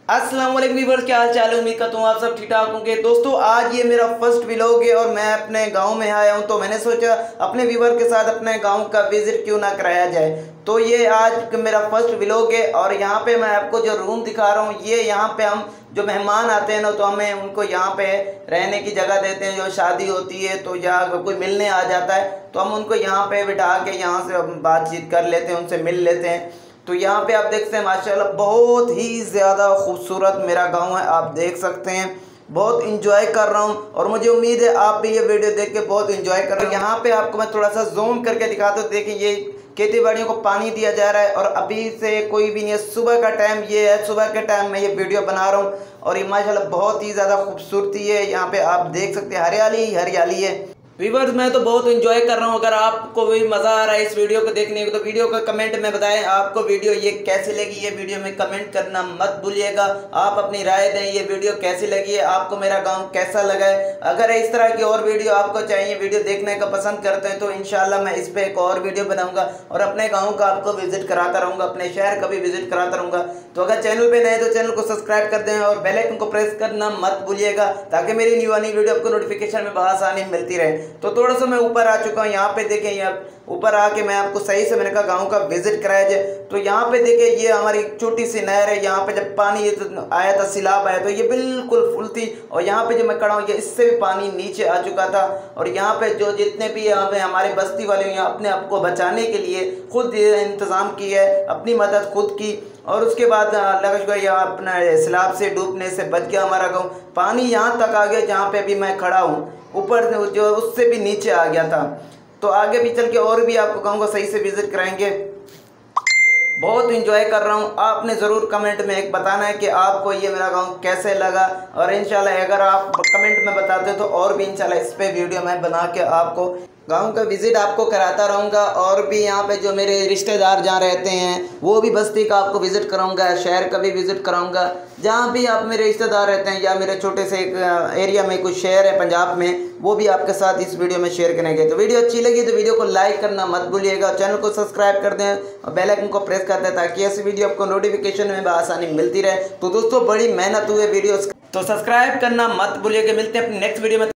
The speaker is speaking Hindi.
अस्सलाम वालेकुम व्यूअर्स, क्या हाल चाल है। उम्मीद करता हूँ आप सब ठीक ठाक होंगे। दोस्तों आज ये मेरा फर्स्ट व्लॉग है और मैं अपने गांव में आया हूँ, तो मैंने सोचा अपने व्यूअर के साथ अपने गांव का विजिट क्यों ना कराया जाए। तो ये आज मेरा फर्स्ट व्लॉग है और यहाँ पे मैं आपको जो रूम दिखा रहा हूँ, ये यहाँ पे हम जो मेहमान आते हैं ना, तो हमें उनको यहाँ पे रहने की जगह देते हैं। जो शादी होती है तो या कोई मिलने आ जाता है तो हम उनको यहाँ पे बिठा के यहाँ से बातचीत कर लेते हैं, उनसे मिल लेते हैं। तो यहाँ पे आप देखते हैं माशाल्लाह बहुत ही ज़्यादा खूबसूरत मेरा गांव है। आप देख सकते हैं, बहुत इंजॉय कर रहा हूँ और मुझे उम्मीद है आप भी ये वीडियो देख के बहुत इंजॉय कर रहे हैं। यहाँ पे आपको मैं थोड़ा सा जूम करके दिखाता हूँ। देखिए ये खेती बाड़ियों को पानी दिया जा रहा है और अभी से कोई भी नहीं है, सुबह का टाइम ये है। सुबह के टाइम मैं ये वीडियो बना रहा हूँ और ये माशाल्लाह बहुत ही ज़्यादा खूबसूरती है। यहाँ पे आप देख सकते हैं हरियाली ही हरियाली है। व्यूअर्स मैं तो बहुत एंजॉय कर रहा हूँ। अगर आपको भी मज़ा आ रहा है इस वीडियो को देखने को तो वीडियो का कमेंट में बताएं आपको वीडियो ये कैसी लगी। ये वीडियो में कमेंट करना मत भूलिएगा। आप अपनी राय दें ये वीडियो कैसी लगी है, आपको मेरा गांव कैसा लगा है। अगर इस तरह की और वीडियो आपको चाहिए, वीडियो देखने का पसंद करते हैं, तो इंशाल्लाह मैं इस पर एक और वीडियो बनाऊँगा और अपने गाँव का आपको विजिट कराता रहूँगा, अपने शहर का भी विजिट कराता रहूँगा। तो अगर चैनल पर नए तो चैनल को सब्सक्राइब कर दें और बेल आइकन को प्रेस करना मत भूलिएगा, ताकि मेरी न्यू आनी वीडियो आपको नोटिफिकेशन में बआसानी मिलती रहे। तो थोड़ा सा मैं ऊपर आ चुका हूँ। यहाँ पे देखें, यहाँ ऊपर आके मैं आपको सही से मैंने कहा गाँव का विजिट कराया जाए। तो यहाँ पे देखें ये हमारी छोटी सी नहर है। यहाँ पे जब पानी आया था, सैलाब आया तो ये बिल्कुल फुल थी और यहाँ पे जो मैं खड़ा हूँ ये इससे भी पानी नीचे आ चुका था। और यहाँ पे जो जितने भी यहाँ पे हमारे बस्ती वाले यहाँ अपने आप को बचाने के लिए खुद इंतज़ाम किया है, अपनी मदद खुद की। और उसके बाद लगा शुक्र यहाँ अपना सैलाब से डूबने से बच गया हमारा गाँव। पानी यहाँ तक आ गया जहाँ पे अभी मैं खड़ा हूँ, ऊपर जो उससे भी नीचे आ गया था। तो आगे भी चल के और भी आपको गाँव को सही से विजिट कराएंगे। बहुत इंजॉय कर रहा हूँ। आपने ज़रूर कमेंट में एक बताना है कि आपको ये मेरा गांव कैसे लगा। और इंशाल्लाह अगर आप कमेंट में बताते हो तो और भी इंशाल्लाह इस पे वीडियो मैं बना के आपको गांव का विज़िट आपको कराता रहूँगा। और भी यहाँ पे जो मेरे रिश्तेदार जहाँ रहते हैं वो भी बस्ती का आपको विज़िट कराऊँगा, शहर का भी विज़िट कराऊँगा। जहाँ भी आप मेरे रिश्तेदार रहते हैं या मेरे छोटे से एक एरिया में कुछ शहर है पंजाब में, वो भी आपके साथ इस वीडियो में शेयर करेंगे। तो वीडियो अच्छी लगी तो वीडियो को लाइक करना मत भूलिएगा, चैनल को सब्सक्राइब कर दें और बेल आइकन को प्रेस कर दें ताकि ऐसी वीडियो आपको नोटिफिकेशन में आसानी मिलती रहे। तो दोस्तों बड़ी मेहनत हुई वीडियो, तो सब्सक्राइब करना मत भूलिएगा। मिलते हैं अपनी नेक्स्ट वीडियो में।